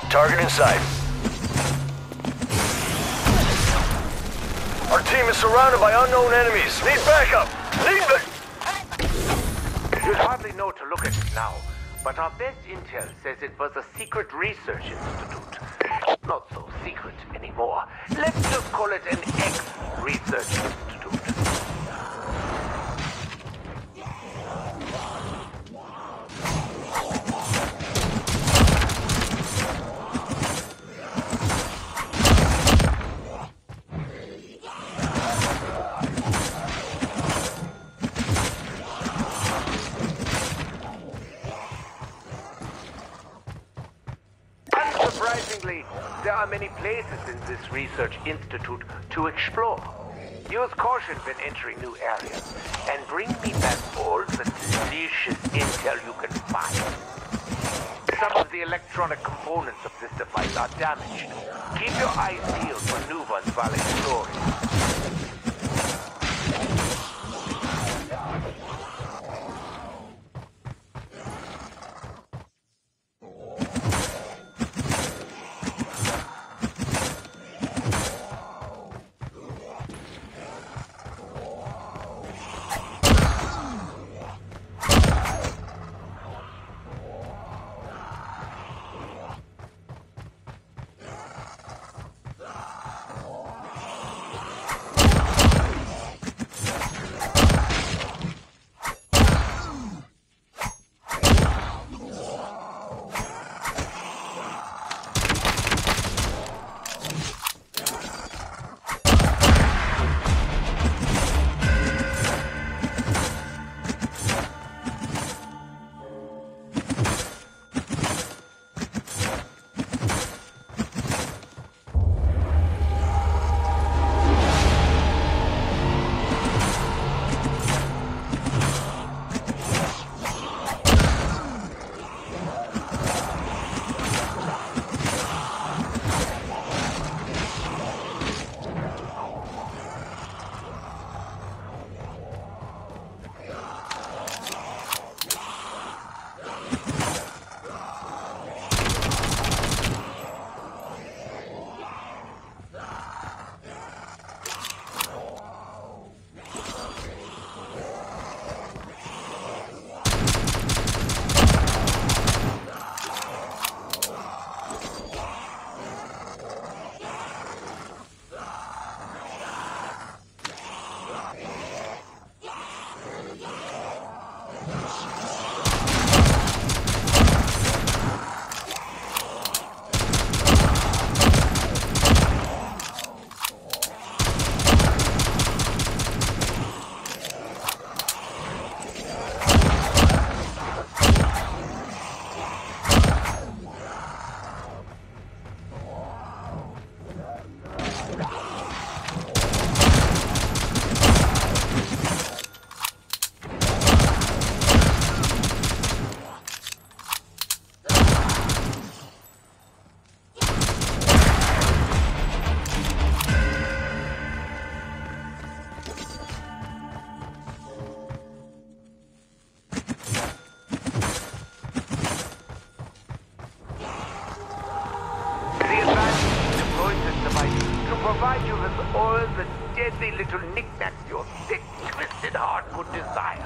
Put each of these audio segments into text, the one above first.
Target in sight. Our team is surrounded by unknown enemies. Need backup. Need You'd hardly know to look at it now, but our best intel says it was a secret research institute. Not so secret anymore. Let's just call it an ex-research institute. Unsurprisingly, there are many places in this research institute to explore. Use caution when entering new areas, and bring me back all the delicious intel you can find. Some of the electronic components of this device are damaged. Keep your eyes peeled for new ones while exploring. Provide you with all the deadly little knickknacks your sick, twisted heart could desire.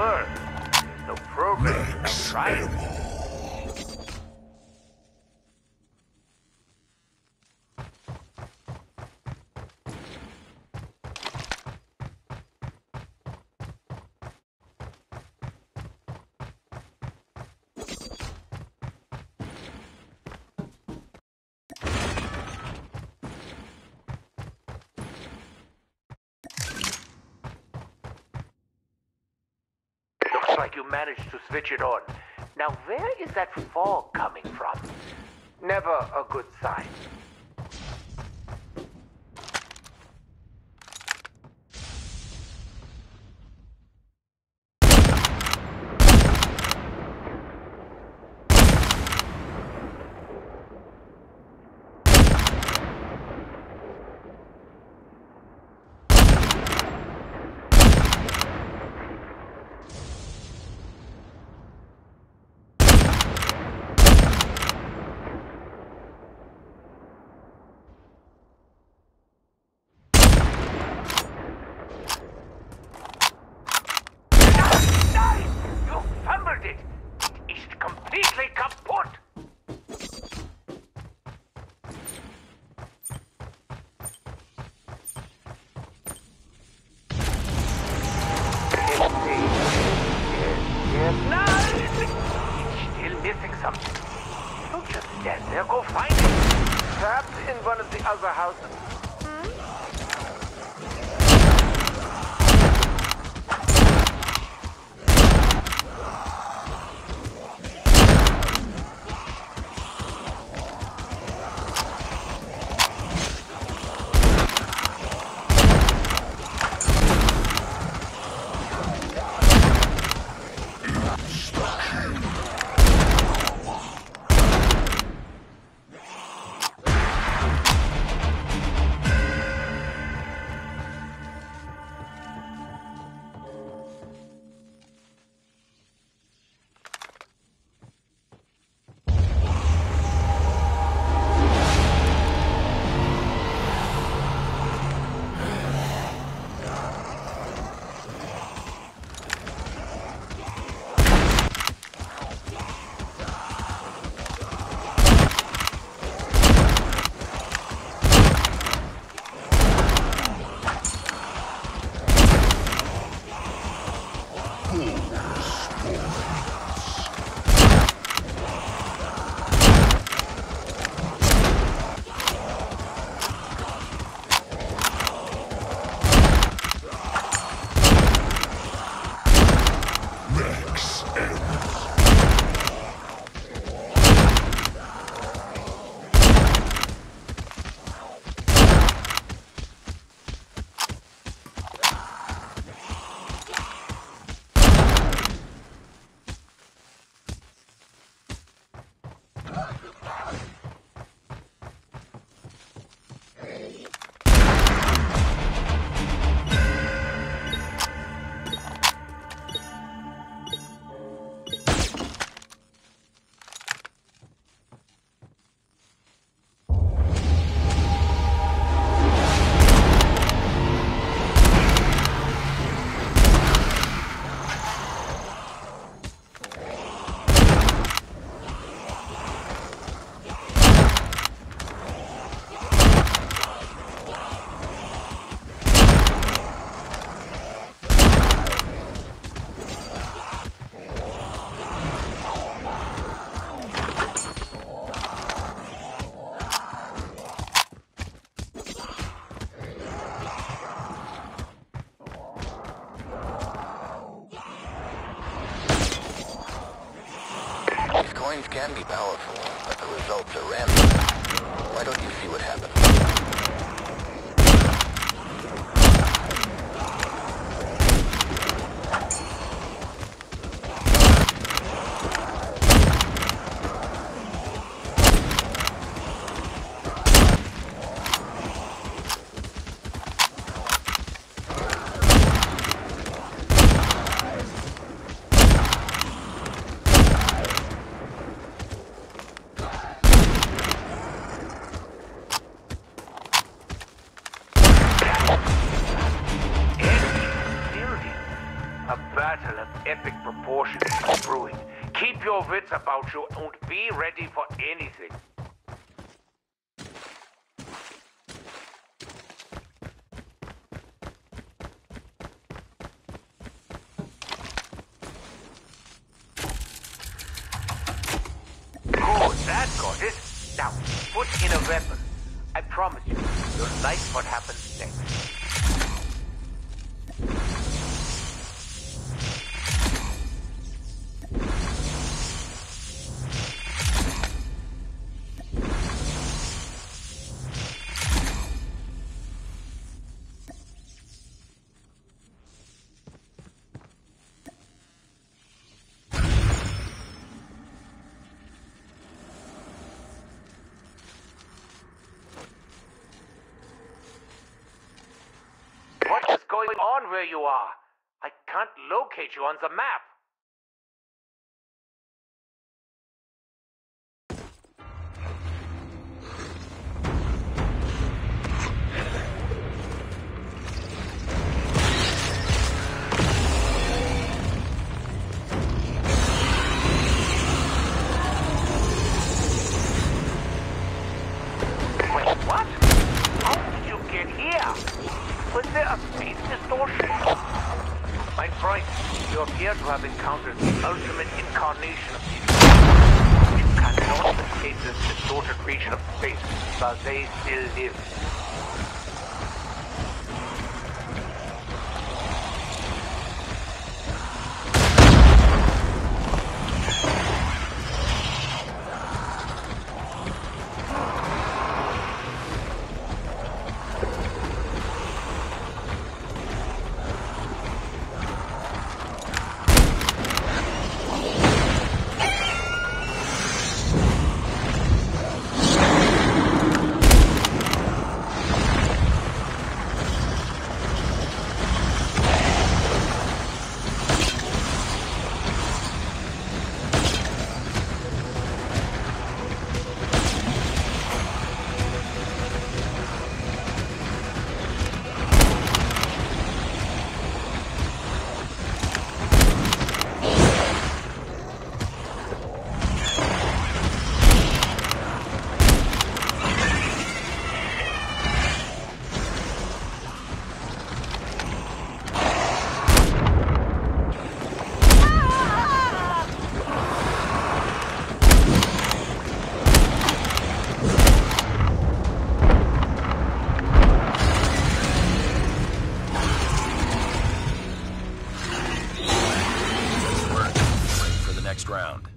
work. There's no progress without trying. Looks like you managed to switch it on. Now, where is that fog coming from? Never a good sign. Completely kaputt! Nein! Still missing something. Don't just stand there, go find it. Perhaps in one of the other houses. Coins can be powerful, but the results are random. Why don't you see what happens? A battle of epic proportions is brewing. Keep your wits about you and be ready for anything. Good, that got it. Now, put in a weapon. I promise you, you'll like what happens next. What is going on where you are? I can't locate you on the map. Wait, what? How did you get here? Was there a space distortion? My friend, you appear to have encountered the ultimate incarnation of these. You cannot escape this distorted region of space, but they still live. Next round.